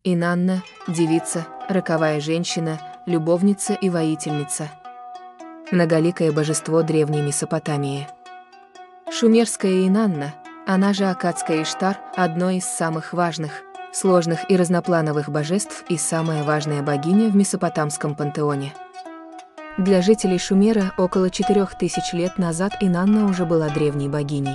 Инанна – девица, роковая женщина, любовница и воительница. Многоликое божество древней Месопотамии. Шумерская Инанна, она же аккадская Иштар, одно из самых важных, сложных и разноплановых божеств и самая важная богиня в месопотамском пантеоне. Для жителей Шумера около 4000 лет назад Инанна уже была древней богиней.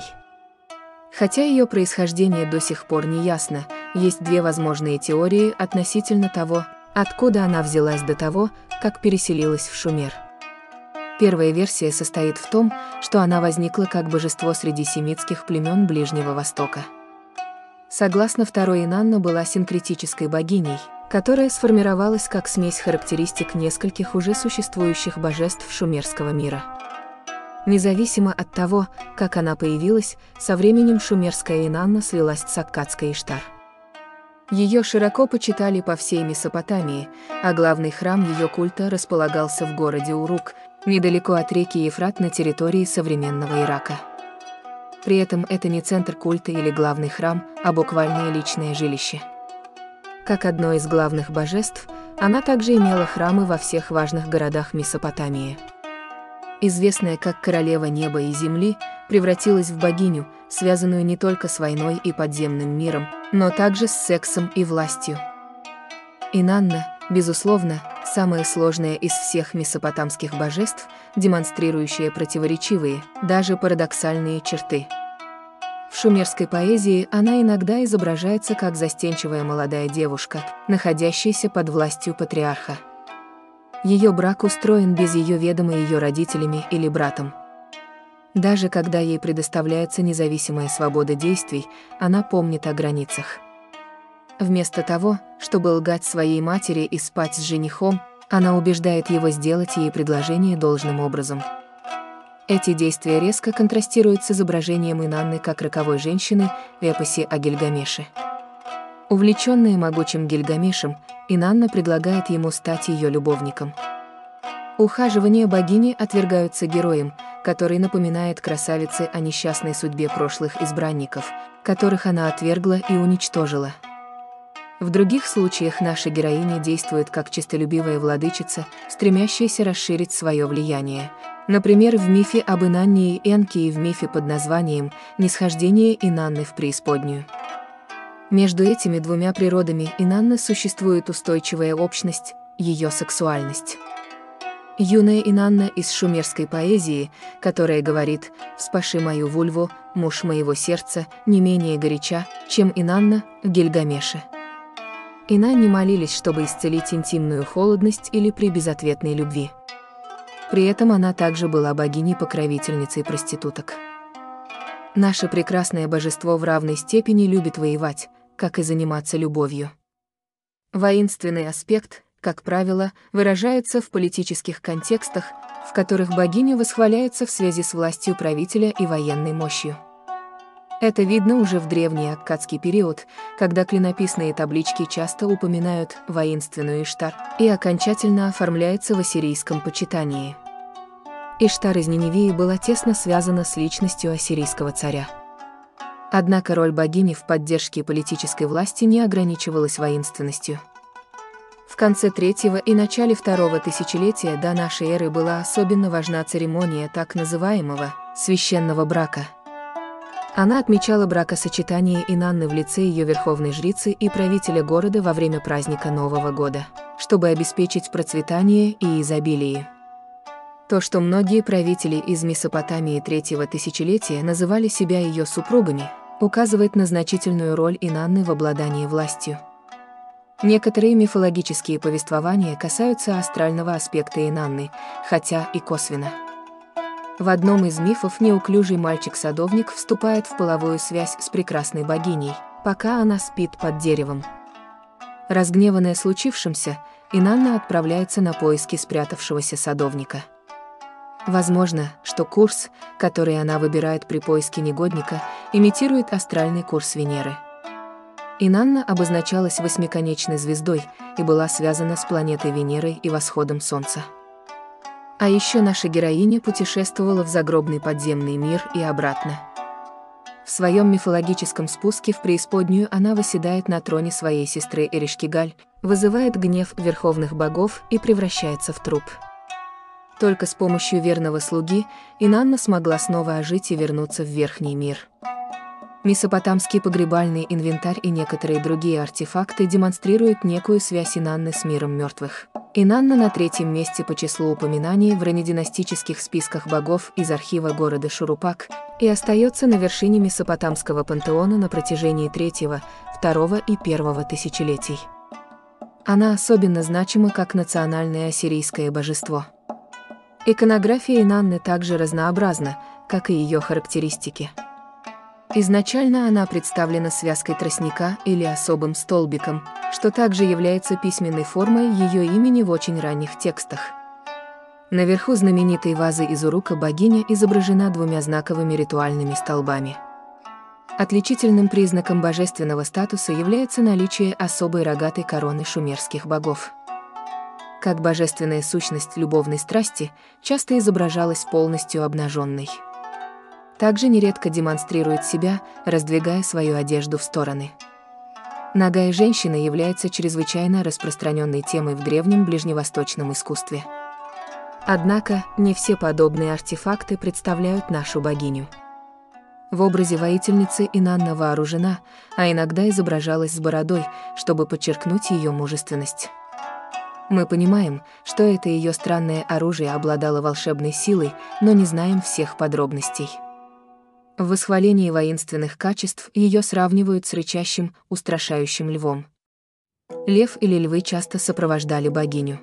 Хотя ее происхождение до сих пор не ясно, есть две возможные теории относительно того, откуда она взялась до того, как переселилась в Шумер. Первая версия состоит в том, что она возникла как божество среди семитских племен Ближнего Востока. Согласно второй, Инанна была синкретической богиней, которая сформировалась как смесь характеристик нескольких уже существующих божеств шумерского мира. Независимо от того, как она появилась, со временем шумерская Инанна слилась с аккадской Иштар. Ее широко почитали по всей Месопотамии, а главный храм ее культа располагался в городе Урук, недалеко от реки Ефрат на территории современного Ирака. При этом это не центр культа или главный храм, а буквальное личное жилище. Как одно из главных божеств, она также имела храмы во всех важных городах Месопотамии. Известная как королева неба и земли, превратилась в богиню, связанную не только с войной и подземным миром, но также с сексом и властью. Инанна, безусловно, самая сложная из всех месопотамских божеств, демонстрирующая противоречивые, даже парадоксальные черты. В шумерской поэзии она иногда изображается как застенчивая молодая девушка, находящаяся под властью патриарха. Ее брак устроен без ее ведома ее родителями или братом. Даже когда ей предоставляется независимая свобода действий, она помнит о границах. Вместо того, чтобы лгать своей матери и спать с женихом, она убеждает его сделать ей предложение должным образом. Эти действия резко контрастируют с изображением Инанны как роковой женщины в эпосе о Гильгамеше. Увлеченная могучим Гильгамешем, Инанна предлагает ему стать ее любовником. Ухаживания богини отвергаются героем, который напоминает красавице о несчастной судьбе прошлых избранников, которых она отвергла и уничтожила. В других случаях наша героиня действует как честолюбивая владычица, стремящаяся расширить свое влияние. Например, в мифе об Инанне и Энке и в мифе под названием «Нисхождение Инанны в преисподнюю». Между этими двумя природами Инанны существует устойчивая общность, ее сексуальность. Юная Инанна из шумерской поэзии, которая говорит «Вспаши мою вульву, муж моего сердца, не менее горяча, чем Инанна в Гильгамеше». Инанне молились, чтобы исцелить интимную холодность или при безответной любви. При этом она также была богиней-покровительницей проституток. Наше прекрасное божество в равной степени любит воевать, как и заниматься любовью. Воинственный аспект, как правило, выражается в политических контекстах, в которых богиня восхваляется в связи с властью правителя и военной мощью. Это видно уже в древний аккадский период, когда клинописные таблички часто упоминают воинственную Иштар и окончательно оформляется в ассирийском почитании. Иштар из Ниневии была тесно связана с личностью ассирийского царя. Однако роль богини в поддержке политической власти не ограничивалась воинственностью. В конце третьего и начале второго тысячелетия до нашей эры была особенно важна церемония так называемого «священного брака». Она отмечала бракосочетание Инанны в лице ее верховной жрицы и правителя города во время праздника Нового года, чтобы обеспечить процветание и изобилие. То, что многие правители из Месопотамии третьего тысячелетия называли себя ее супругами, указывает на значительную роль Инанны в обладании властью. Некоторые мифологические повествования касаются астрального аспекта Инанны, хотя и косвенно. В одном из мифов неуклюжий мальчик-садовник вступает в половую связь с прекрасной богиней, пока она спит под деревом. Разгневанная случившимся, Инанна отправляется на поиски спрятавшегося садовника. Возможно, что курс, который она выбирает при поиске негодника, имитирует астральный курс Венеры. Инанна обозначалась восьмиконечной звездой и была связана с планетой Венерой и восходом Солнца. А еще наша героиня путешествовала в загробный подземный мир и обратно. В своем мифологическом спуске в преисподнюю она восседает на троне своей сестры Эришкигаль, вызывает гнев верховных богов и превращается в труп. Только с помощью верного слуги Инанна смогла снова ожить и вернуться в Верхний мир. Месопотамский погребальный инвентарь и некоторые другие артефакты демонстрируют некую связь Инанны с миром мертвых. Инанна на 3-м месте по числу упоминаний в раннединастических списках богов из архива города Шурупак и остается на вершине месопотамского пантеона на протяжении 3-го, 2-го и 1-го тысячелетий. Она особенно значима как национальное ассирийское божество. Иконография Инанны также разнообразна, как и ее характеристики. Изначально она представлена связкой тростника или особым столбиком, что также является письменной формой ее имени в очень ранних текстах. Наверху знаменитой вазы из урука богиня изображена 2 знаковыми ритуальными столбами. Отличительным признаком божественного статуса является наличие особой рогатой короны шумерских богов. Как божественная сущность любовной страсти, часто изображалась полностью обнаженной. Также нередко демонстрирует себя, раздвигая свою одежду в стороны. Нагая женщина является чрезвычайно распространенной темой в древнем ближневосточном искусстве. Однако, не все подобные артефакты представляют нашу богиню. В образе воительницы Инанна вооружена, а иногда изображалась с бородой, чтобы подчеркнуть ее мужественность. Мы понимаем, что это ее странное оружие обладало волшебной силой, но не знаем всех подробностей. В восхвалении воинственных качеств ее сравнивают с рычащим, устрашающим львом. Лев или львы часто сопровождали богиню.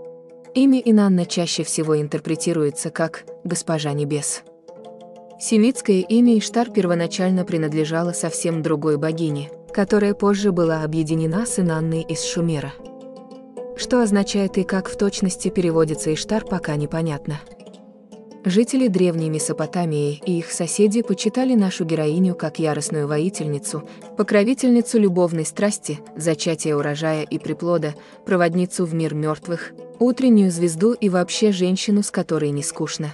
Имя Инанна чаще всего интерпретируется как «Госпожа небес». Семитское имя Иштар первоначально принадлежало совсем другой богине, которая позже была объединена с Инанной из Шумера. Что означает и как в точности переводится Иштар, пока непонятно. Жители древней Месопотамии и их соседи почитали нашу героиню как яростную воительницу, покровительницу любовной страсти, зачатия урожая и приплода, проводницу в мир мертвых, утреннюю звезду и вообще женщину, с которой не скучно.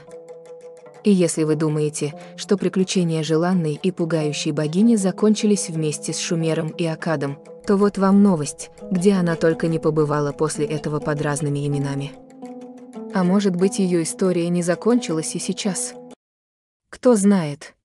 И если вы думаете, что приключения желанной и пугающей богини закончились вместе с Шумером и Аккадом, то вот вам новость, где она только не побывала после этого под разными именами. А может быть, ее история не закончилась и сейчас? Кто знает.